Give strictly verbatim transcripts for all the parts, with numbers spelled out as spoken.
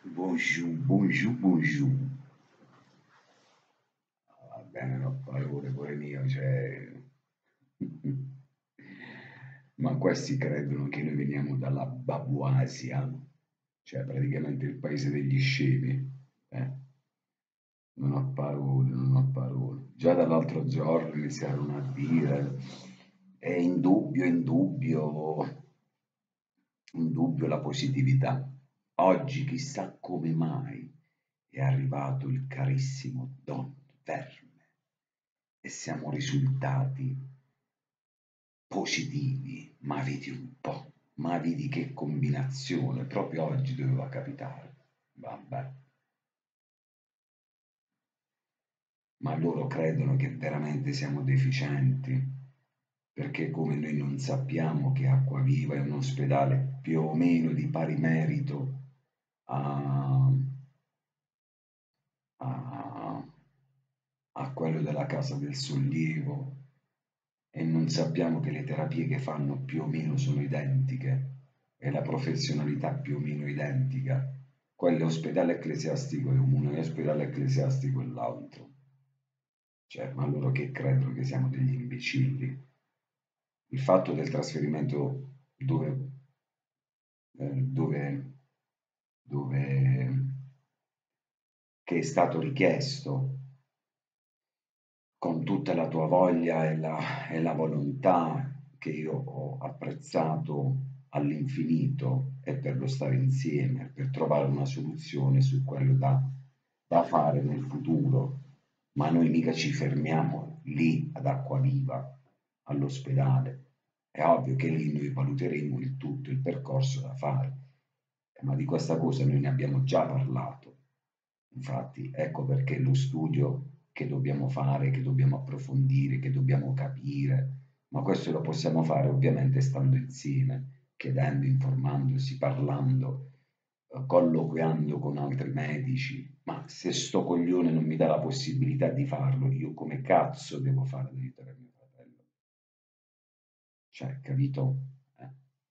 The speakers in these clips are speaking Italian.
Bonjour, bonjour, bonjour. Va bene, no, parole, cuore mio, cioè... Ma questi credono che noi veniamo dalla Babuasia, cioè praticamente il paese degli scemi. Eh? Non ho parole, non ho parole. Già dall'altro giorno iniziarono a dire, è indubbio, indubbio, indubbio la positività. Oggi chissà come mai è arrivato il carissimo Don Verme e siamo risultati positivi, ma vedi un po', ma vedi che combinazione, proprio oggi doveva capitare. Vabbè. Ma loro credono che veramente siamo deficienti, perché come noi non sappiamo che Acquaviva è un ospedale più o meno di pari merito a, a, a quello della Casa del Sollievo e non sappiamo che le terapie che fanno più o meno sono identiche e la professionalità più o meno identica. Quello è ospedale ecclesiastico è uno e ospedale ecclesiastico è l'altro. Cioè, ma loro che credono che siamo degli imbecilli? Il fatto del trasferimento dove, eh, dove, dove, che è stato richiesto con tutta la tua voglia e la, e la volontà che io ho apprezzato all'infinito e per lo stare insieme, per trovare una soluzione su quello da, da fare nel futuro, ma noi mica ci fermiamo lì ad Acquaviva, all'ospedale. È ovvio che lì noi valuteremo il tutto, il percorso da fare, eh, ma di questa cosa noi ne abbiamo già parlato. Infatti, ecco perché lo studio che dobbiamo fare, che dobbiamo approfondire, che dobbiamo capire, ma questo lo possiamo fare ovviamente stando insieme, chiedendo, informandosi, parlando, eh, colloquiando con altri medici. Ma se sto coglione non mi dà la possibilità di farlo, io come cazzo devo fare ad aiutare mio fratello? Cioè, capito? Eh.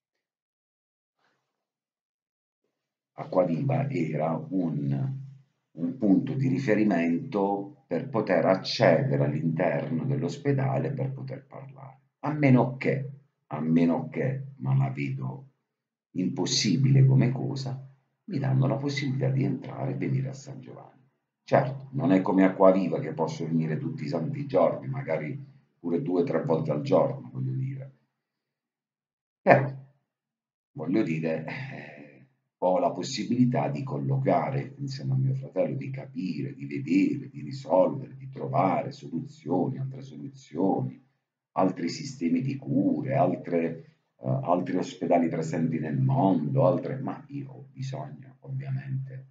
Acquaviva era un, un punto di riferimento per poter accedere all'interno dell'ospedale per poter parlare. A meno che, a meno che, ma la vedo impossibile come cosa, mi danno la possibilità di entrare e venire a San Giovanni. Certo, non è come Acquaviva che posso venire tutti i santi giorni, magari pure due o tre volte al giorno, voglio dire. Però, voglio dire, eh, ho la possibilità di colloquiare insieme a mio fratello, di capire, di vedere, di risolvere, di trovare soluzioni, altre soluzioni, altri sistemi di cure, altre, eh, altri ospedali presenti nel mondo, altre... ma io ho bisogno, ovviamente,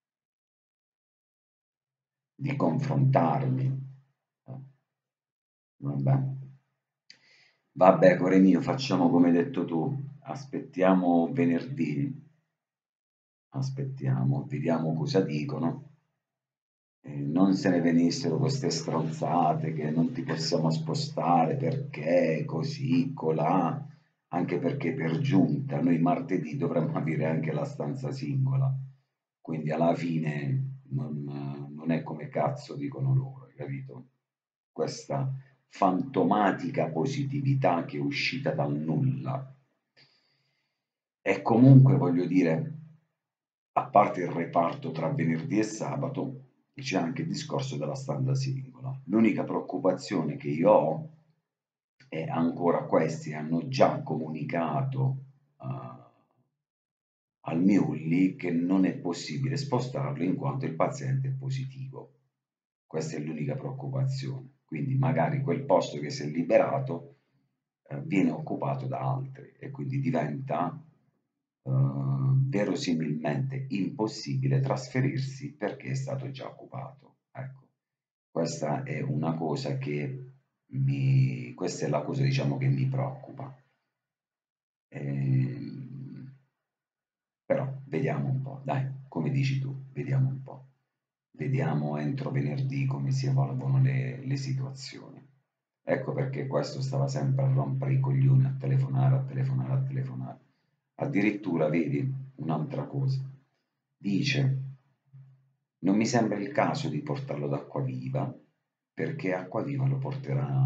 di confrontarmi. Eh, Vabbè. Vabbè, cuore mio, facciamo come hai detto tu, aspettiamo venerdì. Aspettiamo, vediamo cosa dicono. E non se ne venissero queste stronzate che non ti possiamo spostare perché così, colà, anche perché per giunta noi martedì dovremmo avere anche la stanza singola. Quindi alla fine non, non è come cazzo dicono loro, hai capito? Questa fantomatica positività che è uscita dal nulla. E comunque voglio dire, a parte il reparto tra venerdì e sabato, c'è anche il discorso della stanza singola. L'unica preoccupazione che io ho è ancora questi hanno già comunicato uh, al Miulli che non è possibile spostarlo in quanto il paziente è positivo. Questa è l'unica preoccupazione. Quindi magari quel posto che si è liberato eh, viene occupato da altri e quindi diventa eh, verosimilmente impossibile trasferirsi perché è stato già occupato. Ecco, questa è una cosa che mi, questa è la cosa diciamo che mi preoccupa. Ehm, Però vediamo un po', dai, come dici tu, vediamo un po'. Vediamo entro venerdì come si evolvono le, le situazioni. Ecco perché questo stava sempre a rompere i coglioni, a telefonare, a telefonare, a telefonare. Addirittura, vedi, un'altra cosa. dice: non mi sembra il caso di portarlo ad Acquaviva, perché Acquaviva lo porterà,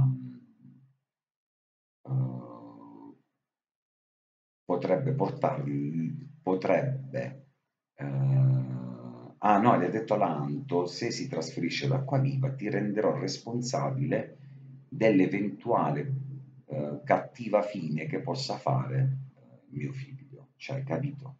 uh, potrebbe portarli, potrebbe, uh, ah no, gli ha detto l'Anto, se si trasferisce ad Acquaviva ti renderò responsabile dell'eventuale uh, cattiva fine che possa fare uh, mio figlio, cioè, capito?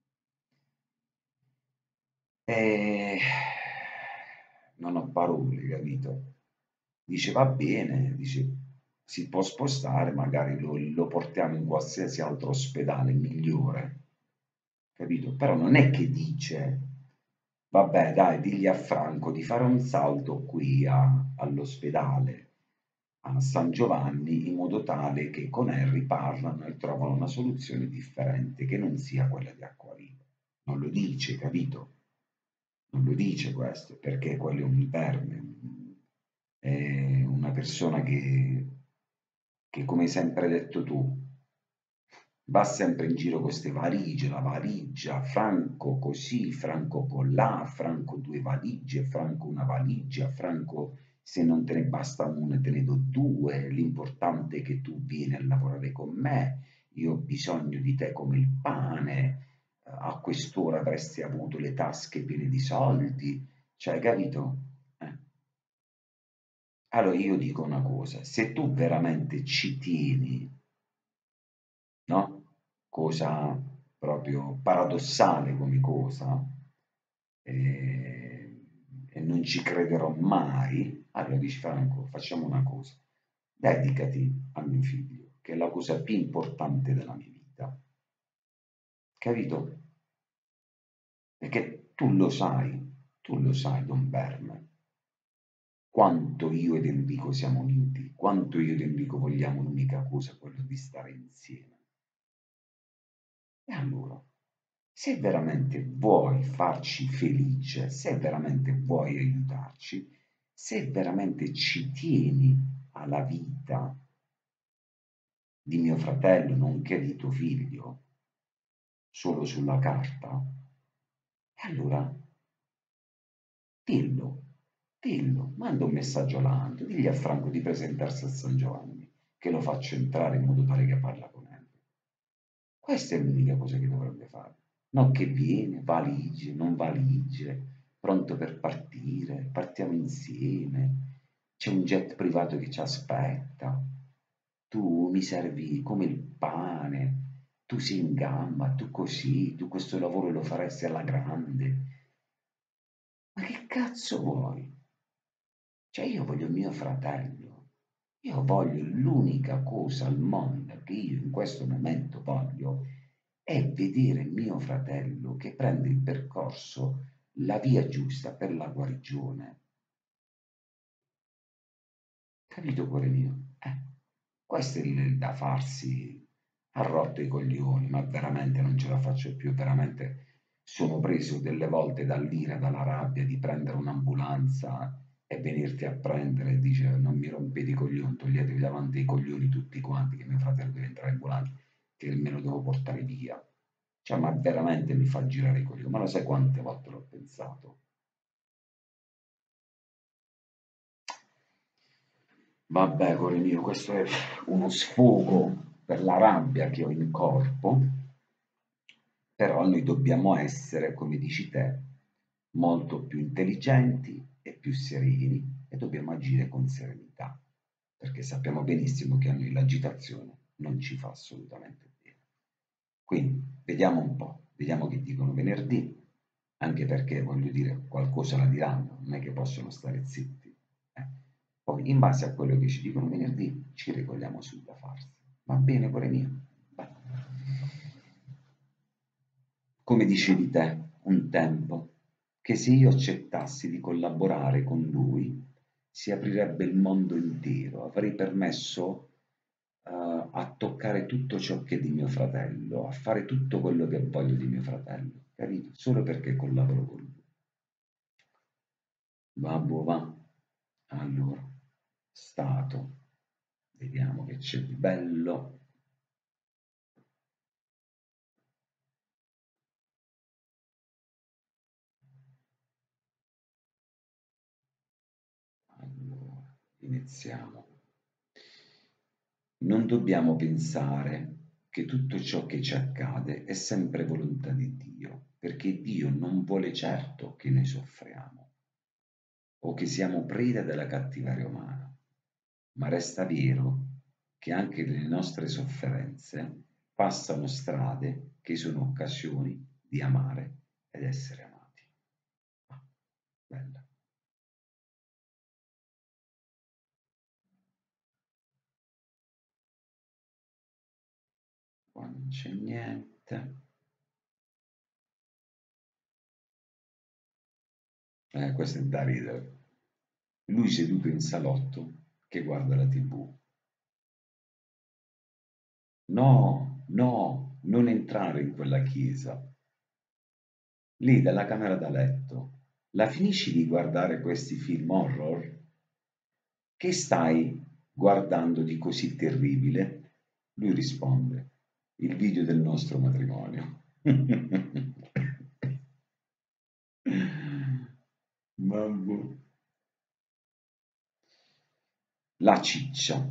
E non ho parole, capito? Dice va bene, dice si può spostare, magari lo, lo portiamo in qualsiasi altro ospedale migliore, capito? Però non è che dice vabbè dai, digli a Franco di fare un salto qui a- all'ospedale a San Giovanni in modo tale che con Harry parlano e trovano una soluzione differente che non sia quella di Acquaviva. Non lo dice, capito? Non lo dice questo, perché quello è un verme, è una persona che, che, come hai sempre detto tu, va sempre in giro con queste valigie, la valigia, Franco così, Franco colà, Franco due valigie, Franco una valigia, Franco se non te ne basta una te ne do due, l'importante è che tu vieni a lavorare con me, io ho bisogno di te come il pane, a quest'ora avresti avuto le tasche piene di soldi, cioè, capito? Eh. Allora io dico una cosa, se tu veramente ci tieni, no? Cosa proprio paradossale come cosa, e, e non ci crederò mai, allora dici Franco, facciamo una cosa, dedicati a mio figlio, che è la cosa più importante della mia vita, capito? Perché tu lo sai, tu lo sai, Don Verme, quanto io ed Enrico siamo uniti, quanto io ed Enrico vogliamo l'unica cosa, quello di stare insieme. E allora, se veramente vuoi farci felice, se veramente vuoi aiutarci, se veramente ci tieni alla vita di mio fratello, nonché di tuo figlio, solo sulla carta, e allora dillo, dillo, manda un messaggio all'Anto, digli a Franco di presentarsi a San Giovanni, che lo faccio entrare in modo tale che parla con lui. Questa è l'unica cosa che dovrebbe fare. Non che viene, valigie, non valigie, pronto per partire, partiamo insieme, c'è un jet privato che ci aspetta, tu mi servi come il pane, tu sei in gamba, tu così, tu questo lavoro lo faresti alla grande. Ma che cazzo vuoi? Cioè io voglio mio fratello, io voglio l'unica cosa al mondo che io in questo momento voglio è vedere mio fratello che prende il percorso, la via giusta per la guarigione. Capito, cuore mio? Eh, questo è il da farsi a rotte i coglioni, ma veramente non ce la faccio più, veramente sono preso delle volte dall'ira, dalla rabbia di prendere un'ambulanza e venirti a prendere e dice non mi rompete i coglioni, toglietevi davanti i coglioni tutti quanti che mio fratello deve entrare in ambulanza, che me lo devo portare via. Cioè, ma veramente mi fa girare i coglioni, ma lo sai quante volte l'ho pensato? Vabbè, cuore mio, questo è uno sfogo per la rabbia che ho in corpo, però noi dobbiamo essere, come dici te, molto più intelligenti e più sereni e dobbiamo agire con serenità, perché sappiamo benissimo che a noi l'agitazione non ci fa assolutamente bene. Quindi vediamo un po', vediamo che dicono venerdì, anche perché voglio dire qualcosa la diranno, non è che possono stare zitti. eh. Poi in base a quello che ci dicono venerdì ci regoliamo sul da farsi. Va bene, cuore mio? Vai. Come dicevi te un tempo, che se io accettassi di collaborare con lui si aprirebbe il mondo intero, avrei permesso uh, a toccare tutto ciò che è di mio fratello, a fare tutto quello che voglio di mio fratello, capito? Solo perché collaboro con lui. Babbo va. Allora, stato, vediamo che c'è di bello. Iniziamo. Non dobbiamo pensare che tutto ciò che ci accade è sempre volontà di Dio, perché Dio non vuole certo che noi soffriamo o che siamo preda della cattiveria umana, ma resta vero che anche nelle nostre sofferenze passano strade che sono occasioni di amare ed essere amati. Ah, bella. Qua non c'è niente. Eh, questo è da ridere. Lui seduto in salotto che guarda la tivù. No, no, non entrare in quella chiesa. Lì dalla camera da letto. La finisci di guardare questi film horror? Che stai guardando di così terribile? Lui risponde, il video del nostro matrimonio. Mamma. La ciccia.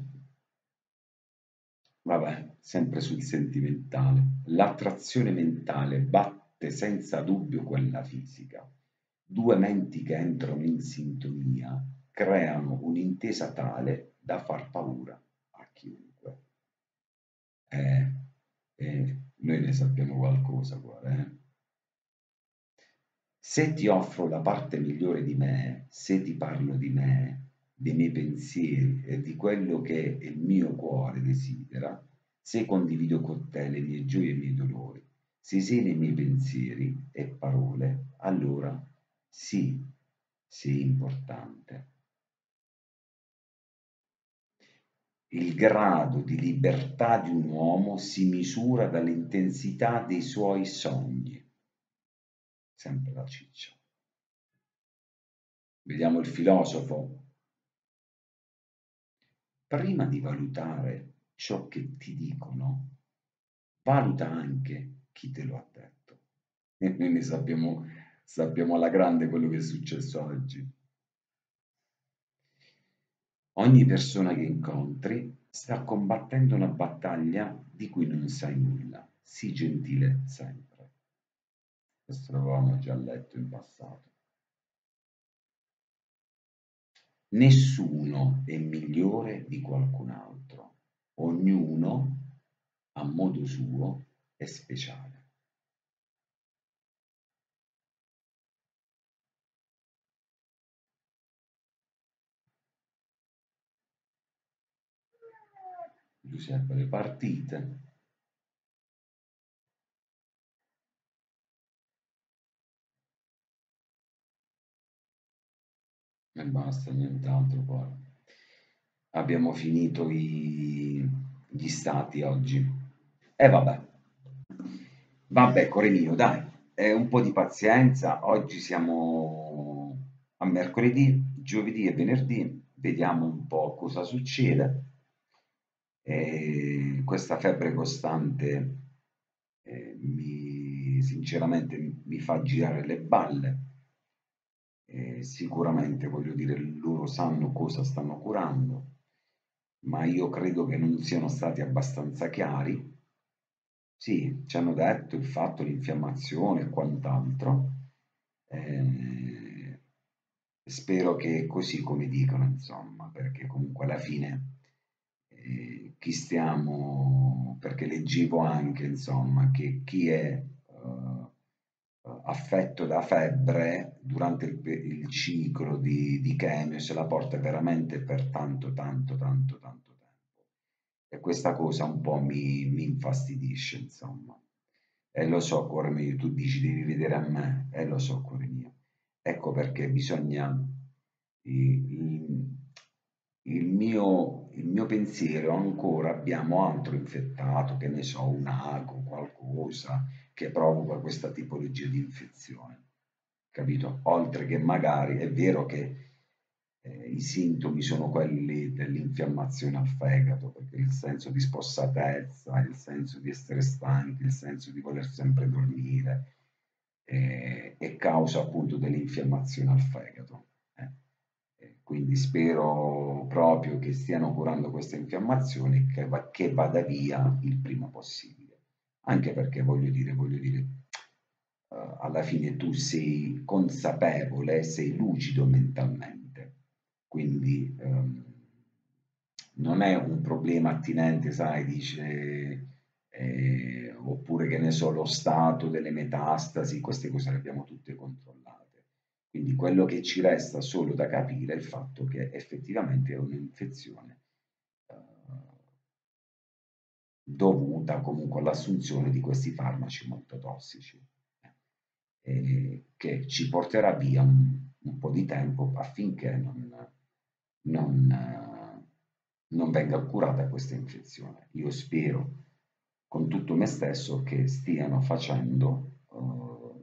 Vabbè, sempre sul sentimentale. L'attrazione mentale batte senza dubbio quella fisica. Due menti che entrano in sintonia creano un'intesa tale da far paura a chiunque. Eh, eh, noi ne sappiamo qualcosa qua, eh? Se ti offro la parte migliore di me, se ti parlo di me, dei miei pensieri e di quello che il mio cuore desidera, se condivido con te le mie gioie e i miei dolori, se sei nei miei pensieri e parole, allora sì, sei importante. Il grado di libertà di un uomo si misura dall'intensità dei suoi sogni. Sempre la ciccia. Vediamo il filosofo. Prima di valutare ciò che ti dicono, valuta anche chi te lo ha detto. E noi ne sappiamo, sappiamo alla grande quello che è successo oggi. Ogni persona che incontri sta combattendo una battaglia di cui non sai nulla. Sii gentile sempre. Questo l'avevamo già letto in passato. Nessuno è migliore di qualcun altro. Ognuno, a modo suo, è speciale. Giuseppe, le partite. E basta, nient'altro poi. Abbiamo finito i- gli stati oggi. E vabbè, vabbè, cuore mio, dai, è un po' di pazienza. Oggi siamo a mercoledì, giovedì e venerdì. Vediamo un po' cosa succede. E questa febbre costante eh, mi, sinceramente mi fa girare le balle. Eh, sicuramente, voglio dire, loro sanno cosa stanno curando, ma io credo che non siano stati abbastanza chiari. Sì, ci hanno detto il fatto, l'infiammazione e quant'altro. Eh, spero che è così come dicono, insomma, perché comunque alla fine eh, chi stiamo, perché leggevo anche, insomma, che chi è eh, affetto da febbre durante il, pe- il ciclo di, di chemio se la porta veramente per tanto, tanto, tanto, tanto tempo. E questa cosa un po' mi, mi infastidisce, insomma. E lo so, cuore mio, tu dici devi vedere a me, e lo so, cuore mio. Ecco perché bisogna, il, il mio, il mio pensiero ancora abbiamo altro infettato, che ne so, un ago, qualcosa che provoca questa tipologia di infezione, capito? Oltre che magari è vero che eh, i sintomi sono quelli dell'infiammazione al fegato, perché il senso di spossatezza, il senso di essere stanchi, il senso di voler sempre dormire, eh, è causa appunto dell'infiammazione al fegato. Eh. Eh, quindi spero proprio che stiano curando questa infiammazione e che, va- che vada via il prima possibile. Anche perché voglio dire, voglio dire, eh, alla fine tu sei consapevole, sei lucido mentalmente, quindi ehm, non è un problema attinente, sai, dice, eh, oppure che ne so, lo stato delle metastasi, queste cose le abbiamo tutte controllate. Quindi quello che ci resta solo da capire è il fatto che effettivamente è un'infezione eh, dovuta comunque all'assunzione di questi farmaci molto tossici, eh, che ci porterà via un, un po' di tempo affinché non, non, eh, non venga curata questa infezione. Io spero con tutto me stesso che stiano facendo, eh,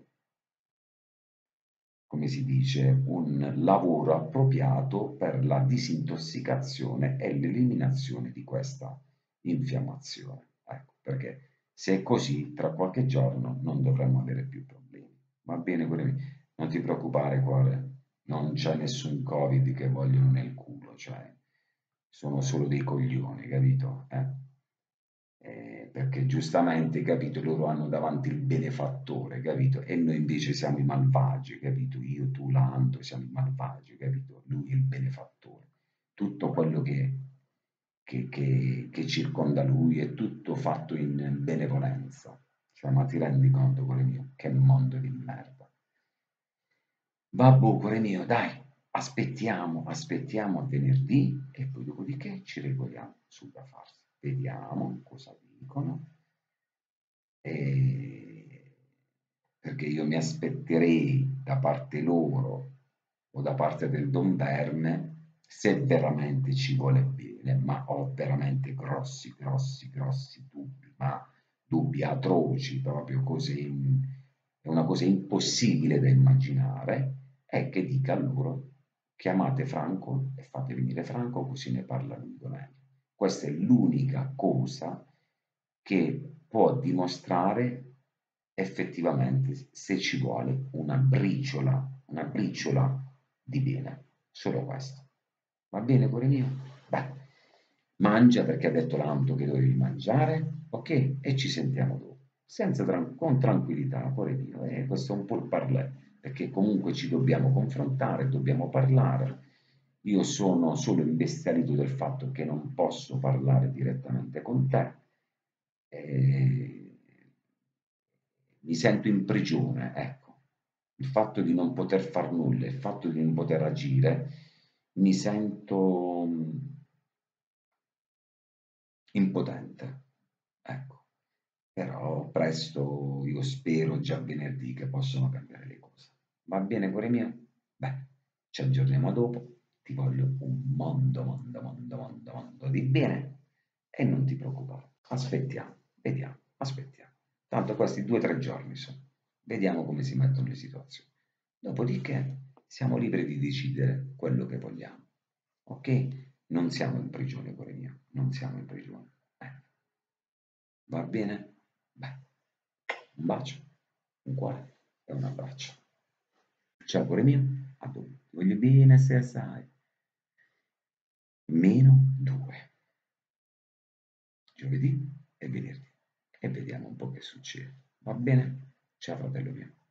come si dice, un lavoro appropriato per la disintossicazione e l'eliminazione di questa infiammazione. Ecco, perché se è così, tra qualche giorno non dovremmo avere più problemi. Va bene, quindi non ti preoccupare, cuore, non c'è nessun Covid che vogliono nel culo, cioè sono solo dei coglioni, capito? Eh? Eh, perché giustamente, capito, loro hanno davanti il benefattore, capito? E noi invece siamo i malvagi, capito? Io, tu, l'Anto, siamo i malvagi, capito? Lui è il benefattore. Tutto quello che, che, che, che circonda lui è tutto fatto in benevolenza. Cioè, ma ti rendi conto, cuore mio, che mondo di merda. Vabbè, cuore mio, dai, aspettiamo, aspettiamo a venerdì e poi dopodiché ci regoliamo sul da farsi. Vediamo cosa dicono. Eh, perché io mi aspetterei da parte loro o da parte del Don Verme, se veramente ci vuole bene, ma ho veramente grossi, grossi, grossi dubbi, ma dubbi atroci, proprio così, è una cosa impossibile da immaginare, è che dica a loro chiamate Franco e fate venire Franco così ne parla lui con meglio. Questa è l'unica cosa che può dimostrare effettivamente se ci vuole una briciola, una briciola di bene, solo questo. Va bene, cuore mio? Beh, mangia perché ha detto l'Anto che dovevi mangiare, ok? E ci sentiamo dopo, senza tran- con tranquillità, cuore mio. E questo è un po' il parlè, perché comunque ci dobbiamo confrontare, dobbiamo parlare. Io sono solo imbestialito del fatto che non posso parlare direttamente con te. E mi sento in prigione, ecco. Il fatto di non poter far nulla, il fatto di non poter agire, mi sento mm, impotente, ecco. Però presto, io spero già venerdì che possono cambiare le cose. Va bene, cuore mio? Beh, ci aggiorniamo dopo. Ti voglio un mondo, mondo, mondo, mondo, mondo di bene. E non ti preoccupare. Aspettiamo, vediamo, aspettiamo. Tanto questi due o tre giorni sono. Vediamo come si mettono le situazioni. Dopodiché siamo liberi di decidere quello che vogliamo. Ok? Non siamo in prigione, cuore mio. Non siamo in prigione. Eh, va bene? Beh, un bacio, un cuore e un abbraccio. Ciao, cuore mio. A dopo. Ti voglio bene se sai. Meno due. Giovedì e venerdì. E vediamo un po' che succede. Va bene? Ciao, fratello mio.